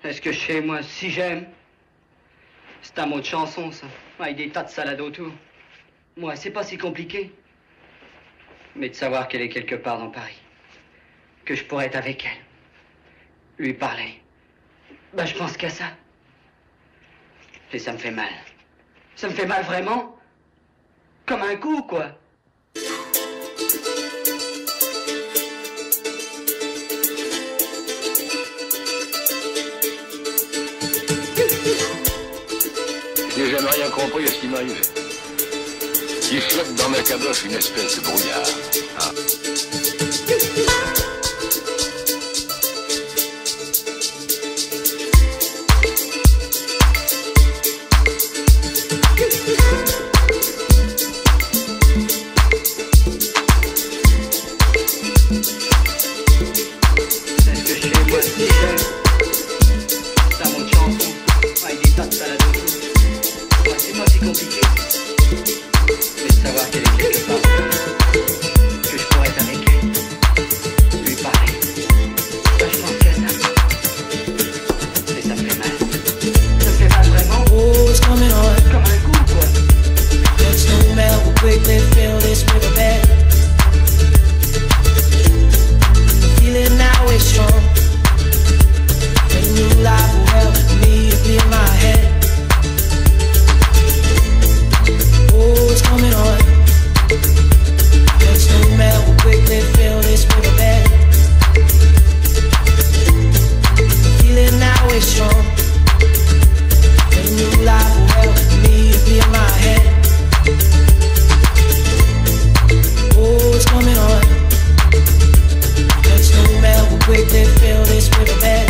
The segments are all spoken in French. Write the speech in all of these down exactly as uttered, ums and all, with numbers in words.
Est-ce que je sais, moi, si j'aime? C'est un mot de chanson, ça. Avec des tas de salades autour. Moi, c'est pas si compliqué. Mais de savoir qu'elle est quelque part dans Paris. Que je pourrais être avec elle. Lui parler. Ben, je pense qu'à ça. Et ça me fait mal. Ça me fait mal vraiment. Comme un coup, quoi. Je n'ai jamais rien compris à ce qui m'arrivait. Il flotte dans ma caboche une espèce de brouillard. Ah. Est-ce que je sais, moi, si j'aime? C'est un mot de chanson. Avec des tas de salades autour. Moi, c'est pas si compliqué. Mais de savoir qu'elle est quelque part. Que je pourrais être avec elle. Lui parler. Ben, je pense qu'à ça. Et ça me fait mal. Ça me fait mal vraiment. Oh, it's coming on. Comme un coup, quoi. Let's no matter how quickly fill this riverbed. Feel it now, it's strong. A new life will help me to clear my head. Oh, it's coming on. Let's no matter how quickly fill this riverbed. Feel it now, it's strong. A new life will help me to clear my head. Oh, it's coming on. Let's no matter how quickly fill this riverbed.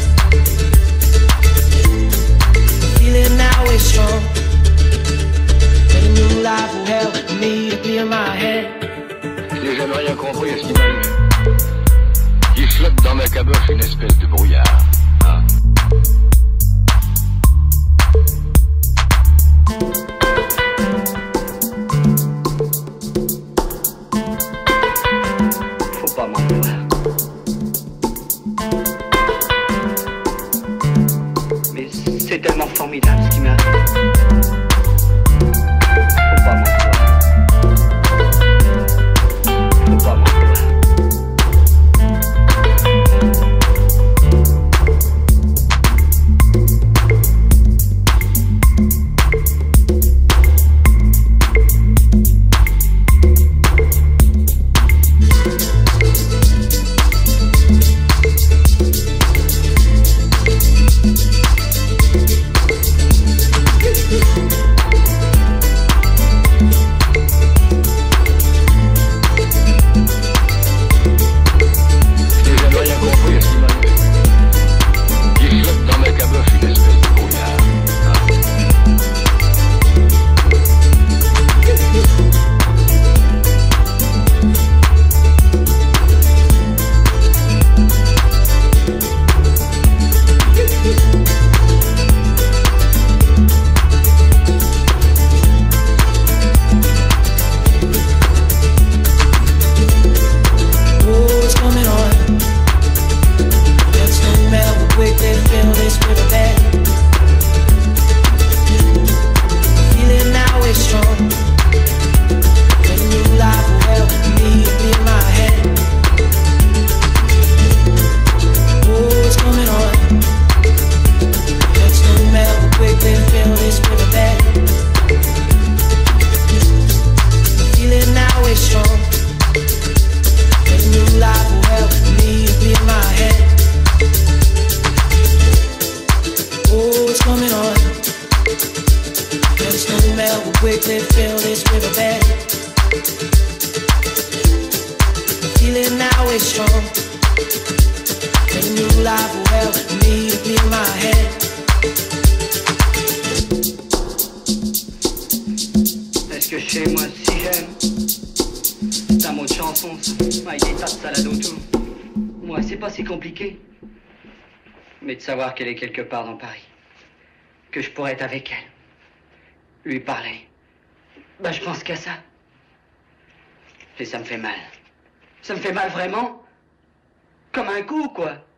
Feel it now, it's strong. And a new life will help me to clear my head. Je n'ai jamais rien compris à ce qui m'arrivait. Il flotte dans ma caboche une espèce de brouillard. Ah. Faut pas m'en vouloir. Mais c'est tellement formidable ce qui m'arrive. Faut pas m'en vouloir. Faut pas m'en vouloir. Est-ce que je sais, moi, si j'aime? C'est un mot de chanson, ça. Avec des tas de salades autour. Moi, c'est pas si compliqué. Mais de savoir qu'elle est quelque part dans Paris. Que je pourrais être avec elle. Lui parler. Ben, je pense qu'à ça. Et ça me fait mal. Ça me fait mal vraiment. Comme un coup, quoi.